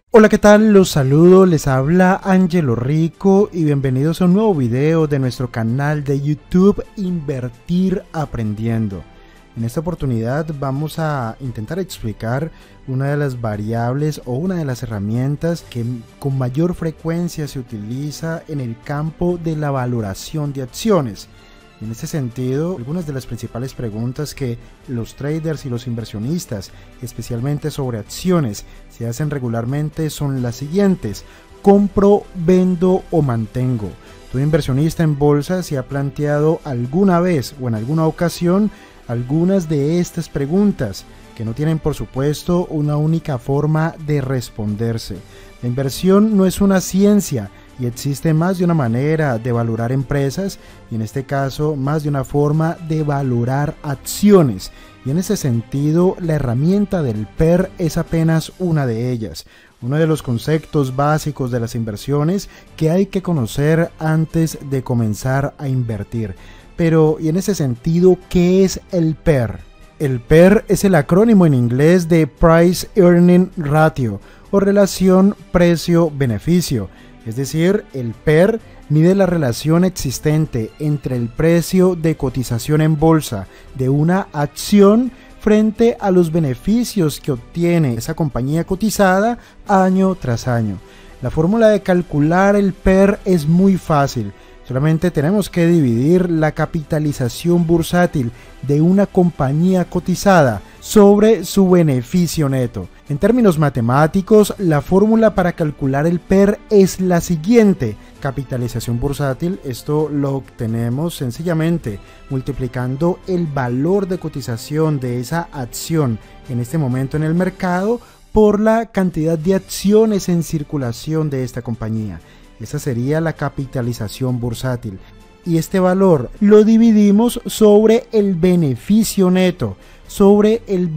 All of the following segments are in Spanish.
Hola, ¿qué tal? Los saludo, les habla Angelo Rico y bienvenidos a un nuevo video de nuestro canal de YouTube Invertir Aprendiendo. En esta oportunidad vamos a intentar explicar una de las variables o una de las herramientas que con mayor frecuencia se utiliza en el campo de la valoración de acciones. En este sentido, algunas de las principales preguntas que los traders y los inversionistas, especialmente sobre acciones, se hacen regularmente son las siguientes: ¿compro, vendo o mantengo? ¿Tu inversionista en bolsa se ha planteado alguna vez o en alguna ocasión algunas de estas preguntas, que no tienen por supuesto una única forma de responderse? La inversión no es una ciencia y existe más de una manera de valorar empresas y en este caso más de una forma de valorar acciones, y en ese sentido la herramienta del PER es apenas una de ellas, uno de los conceptos básicos de las inversiones que hay que conocer antes de comenzar a invertir. Pero y en ese sentido, ¿qué es el PER? El PER es el acrónimo en inglés de Price Earning Ratio o relación precio-beneficio. Es decir, el PER mide la relación existente entre el precio de cotización en bolsa de una acción frente a los beneficios que obtiene esa compañía cotizada año tras año. La fórmula de calcular el PER es muy fácil. Solamente tenemos que dividir la capitalización bursátil de una compañía cotizada sobre su beneficio neto. En términos matemáticos, la fórmula para calcular el PER es la siguiente: capitalización bursátil, esto lo obtenemos sencillamente multiplicando el valor de cotización de esa acción en este momento en el mercado por la cantidad de acciones en circulación de esta compañía. Esa sería la capitalización bursátil. Y este valor lo dividimos sobre el beneficio neto, el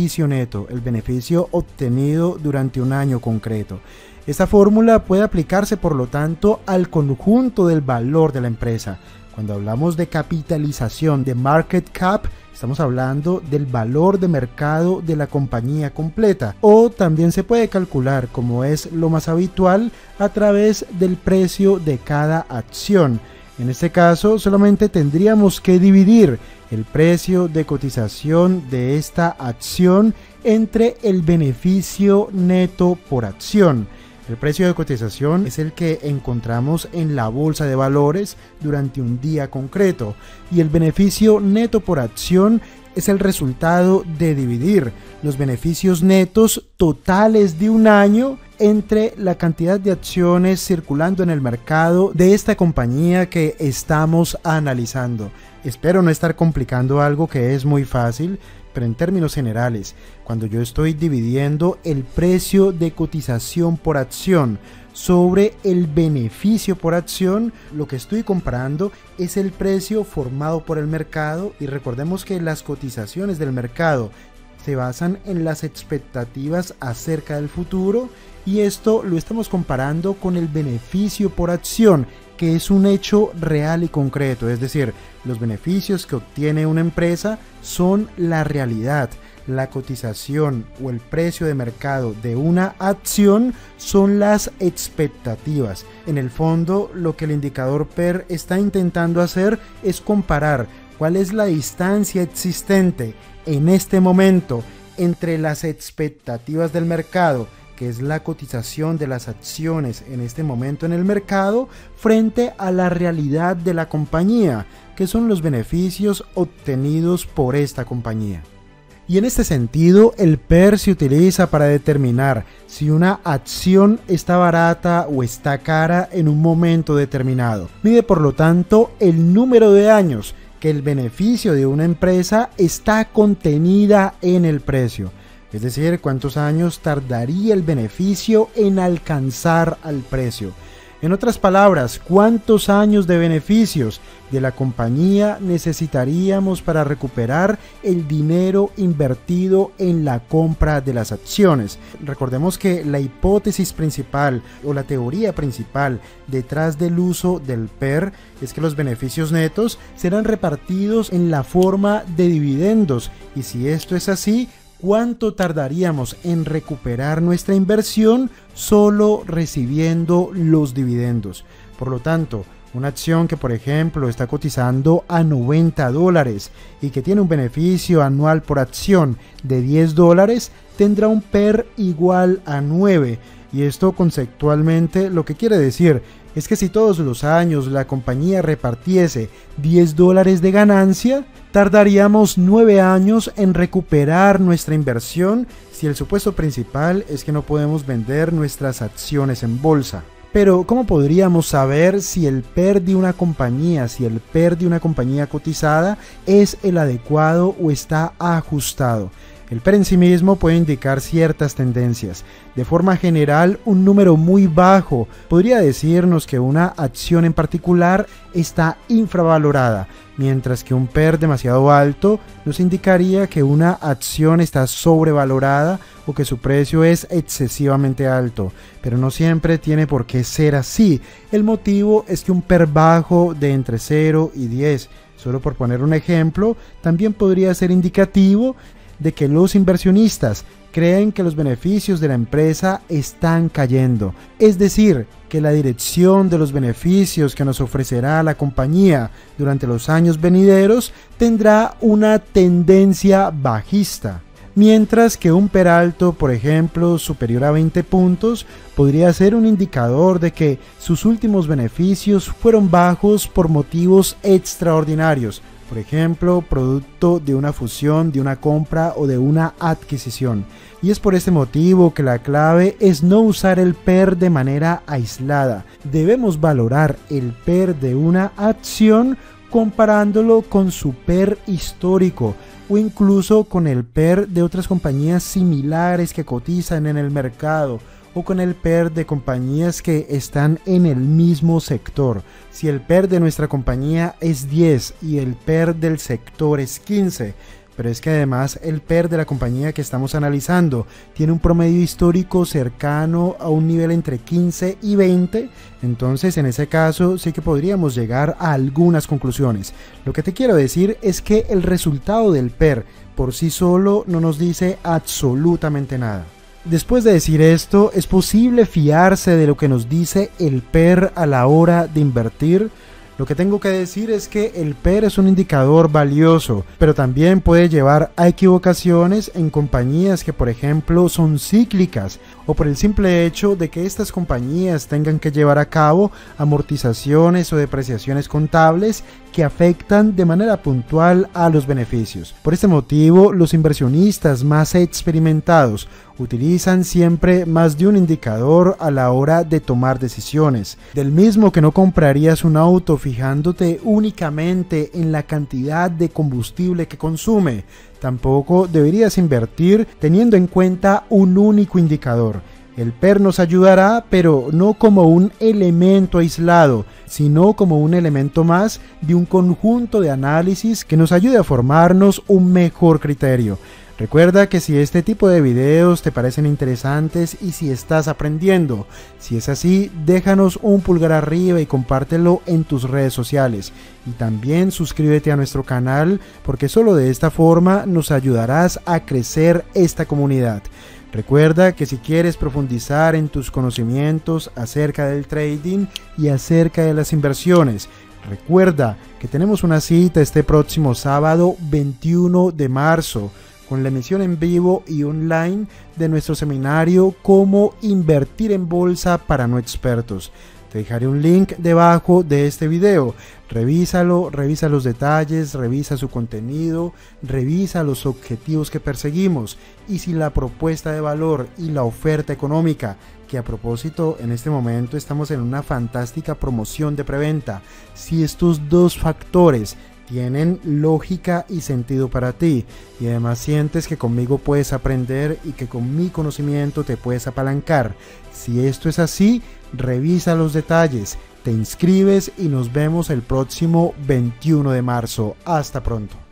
beneficio obtenido durante un año concreto. Esta fórmula puede aplicarse, por lo tanto, al conjunto del valor de la empresa. Cuando hablamos de capitalización, de market cap, estamos hablando del valor de mercado de la compañía completa, o también se puede calcular, como es lo más habitual, a través del precio de cada acción. En este caso solamente tendríamos que dividir el precio de cotización de esta acción entre el beneficio neto por acción. El precio de cotización es el que encontramos en la bolsa de valores durante un día concreto, y el beneficio neto por acción es el resultado de dividir los beneficios netos totales de un año entre la cantidad de acciones circulando en el mercado de esta compañía que estamos analizando. Espero no estar complicando algo que es muy fácil, pero en términos generales, cuando yo estoy dividiendo el precio de cotización por acción sobre el beneficio por acción, lo que estoy comparando es el precio formado por el mercado, y recordemos que las cotizaciones del mercado se basan en las expectativas acerca del futuro, y esto lo estamos comparando con el beneficio por acción, que es un hecho real y concreto. Es decir, los beneficios que obtiene una empresa son la realidad. La cotización o el precio de mercado de una acción son las expectativas. En el fondo, lo que el indicador PER está intentando hacer es comparar cuál es la distancia existente en este momento entre las expectativas del mercado, que es la cotización de las acciones en este momento en el mercado, frente a la realidad de la compañía, que son los beneficios obtenidos por esta compañía. Y en este sentido, el PER se utiliza para determinar si una acción está barata o está cara en un momento determinado. Mide, por lo tanto, el número de años que el beneficio de una empresa está contenida en el precio. Es decir, cuántos años tardaría el beneficio en alcanzar al precio. En otras palabras, ¿cuántos años de beneficios de la compañía necesitaríamos para recuperar el dinero invertido en la compra de las acciones? Recordemos que la hipótesis principal o la teoría principal detrás del uso del PER es que los beneficios netos serán repartidos en la forma de dividendos, y si esto es así, ¿cuánto tardaríamos en recuperar nuestra inversión solo recibiendo los dividendos? Por lo tanto, una acción que por ejemplo está cotizando a $90 y que tiene un beneficio anual por acción de $10 tendrá un PER igual a 9. Y esto conceptualmente lo que quiere decir es que si todos los años la compañía repartiese $10 de ganancia, tardaríamos 9 años en recuperar nuestra inversión si el supuesto principal es que no podemos vender nuestras acciones en bolsa. Pero ¿cómo podríamos saber si el PER de una compañía, cotizada es el adecuado o está ajustado? El PER en sí mismo puede indicar ciertas tendencias. De forma general, un número muy bajo podría decirnos que una acción en particular está infravalorada, mientras que un PER demasiado alto nos indicaría que una acción está sobrevalorada o que su precio es excesivamente alto, pero no siempre tiene por qué ser así. El motivo es que un PER bajo de entre 0 y 10, solo por poner un ejemplo, también podría ser indicativo de que los inversionistas creen que los beneficios de la empresa están cayendo, es decir, que la dirección de los beneficios que nos ofrecerá la compañía durante los años venideros tendrá una tendencia bajista, mientras que un PER alto, por ejemplo, superior a 20 puntos, podría ser un indicador de que sus últimos beneficios fueron bajos por motivos extraordinarios, por ejemplo, producto de una fusión, de una compra o de una adquisición. Y es por este motivo que la clave es no usar el PER de manera aislada. Debemos valorar el PER de una acción comparándolo con su PER histórico o incluso con el PER de otras compañías similares que cotizan en el mercado, o con el PER de compañías que están en el mismo sector. Si el PER de nuestra compañía es 10 y el PER del sector es 15, pero es que además el PER de la compañía que estamos analizando tiene un promedio histórico cercano a un nivel entre 15 y 20, entonces en ese caso sí que podríamos llegar a algunas conclusiones. Lo que te quiero decir es que el resultado del PER por sí solo no nos dice absolutamente nada. Después de decir esto, ¿es posible fiarse de lo que nos dice el PER a la hora de invertir? Lo que tengo que decir es que el PER es un indicador valioso, pero también puede llevar a equivocaciones en compañías que por ejemplo son cíclicas, o por el simple hecho de que estas compañías tengan que llevar a cabo amortizaciones o depreciaciones contables que afectan de manera puntual a los beneficios. Por este motivo, los inversionistas más experimentados utilizan siempre más de un indicador a la hora de tomar decisiones. Del mismo que no comprarías un auto fijándote únicamente en la cantidad de combustible que consume, tampoco deberías invertir teniendo en cuenta un único indicador. El PER nos ayudará, pero no como un elemento aislado, sino como un elemento más de un conjunto de análisis que nos ayude a formarnos un mejor criterio. Recuerda que si este tipo de videos te parecen interesantes y si estás aprendiendo, si es así, déjanos un pulgar arriba y compártelo en tus redes sociales. Y también suscríbete a nuestro canal porque solo de esta forma nos ayudarás a crecer esta comunidad. Recuerda que si quieres profundizar en tus conocimientos acerca del trading y acerca de las inversiones, recuerda que tenemos una cita este próximo sábado 21 de marzo con la emisión en vivo y online de nuestro seminario Cómo invertir en bolsa para no expertos. Te dejaré un link debajo de este video. Revísalo, revisa los detalles, revisa su contenido, revisa los objetivos que perseguimos y si la propuesta de valor y la oferta económica, que a propósito en este momento estamos en una fantástica promoción de preventa, si estos dos factores tienen lógica y sentido para ti y además sientes que conmigo puedes aprender y que con mi conocimiento te puedes apalancar. Si esto es así, revisa los detalles, te inscribes y nos vemos el próximo 21 de marzo. Hasta pronto.